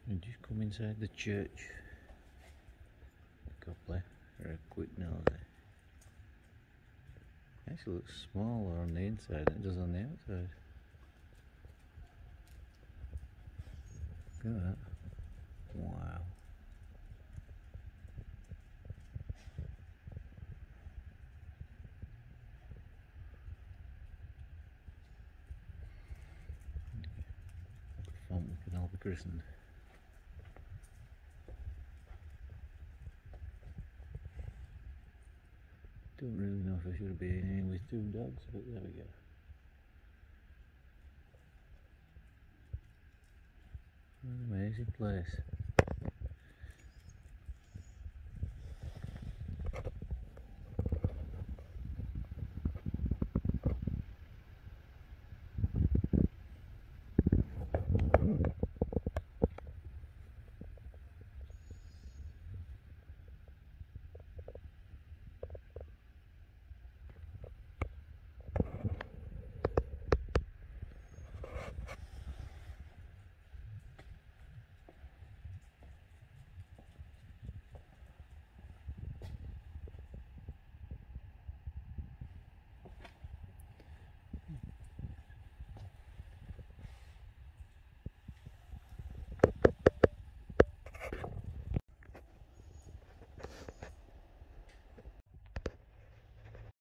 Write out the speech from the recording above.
And just come inside the church. Couple for a quick nosy. Actually looks smaller on the inside than it does on the outside. Look at that. Wow. Font we can all be christened. Don't really know if I should be in here with two dogs, but there we go. What an amazing place.